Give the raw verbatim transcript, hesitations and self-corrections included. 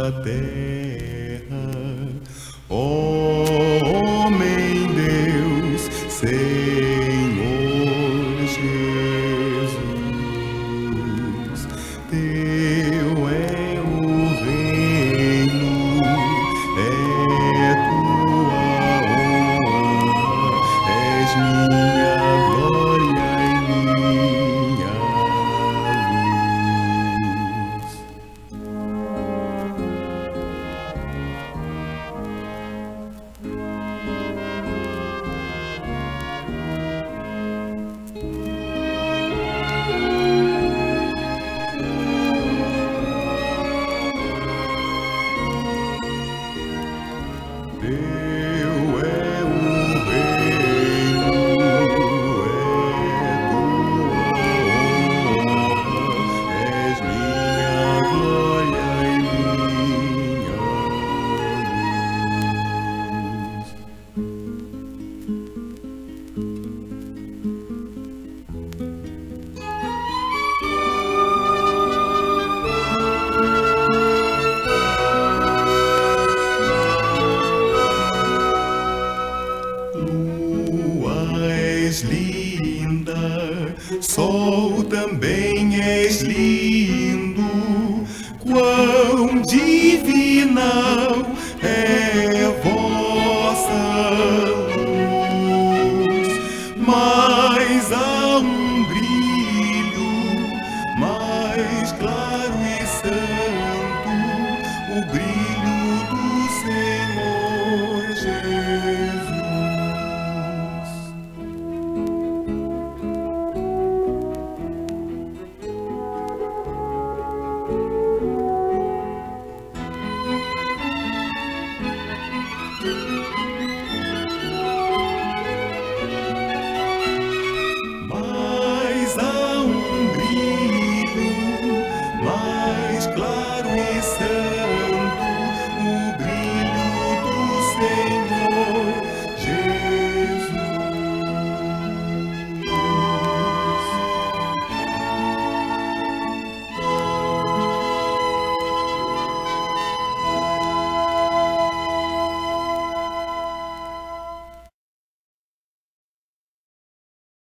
terra. Ó homem Deus, Senhor Jesus, teu é o reino, é tua honra, és minha glória e minha luz. Teu é o reino, é tua honra, és minha glória e minha luz. Lua és linda, sol também és lindo.